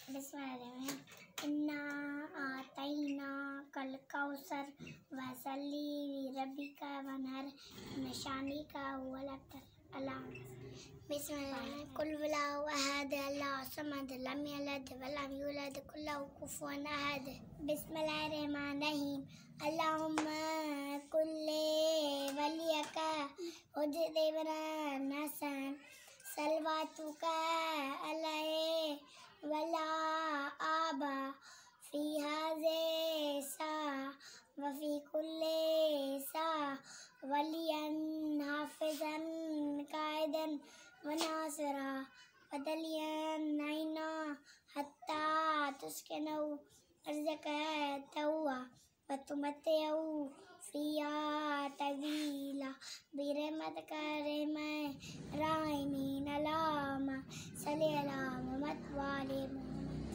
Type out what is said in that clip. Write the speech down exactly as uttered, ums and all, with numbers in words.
बिस्मिल्लाहिर्रहमानिर्रहीम। इन्ना आतैना कल कौसर वसल्ली रब्बिका वनहर निशानी का हुवल अलाम। बिस्मिल्लाह कुल वल्लाहु अहद अल्लाहु समद लम यलिद वलम यूलद कुल्लहु कुफुवन अहद। बिस्मिल्लाहिर्रहमानिर्रहीम। अल्लाहुम्मा कुल्ले वलियका हुज्जत इब्न हसन सलवातुका अलैहि वला आबा फी हाज़े सा वफ़ी कुल्ले सा वलियन हाफ़िज़न काइदन व नासिरा वदलियन नैना हत्ता तुस्किनु अर्ज़क़तहु व तुमत्तिउ फ़ीहा तवीला बिरहमतिका रहमन राहिमीन। अल्लाहुम्मा सल्लि अला मुहम्मद व आलि मुहम्मद।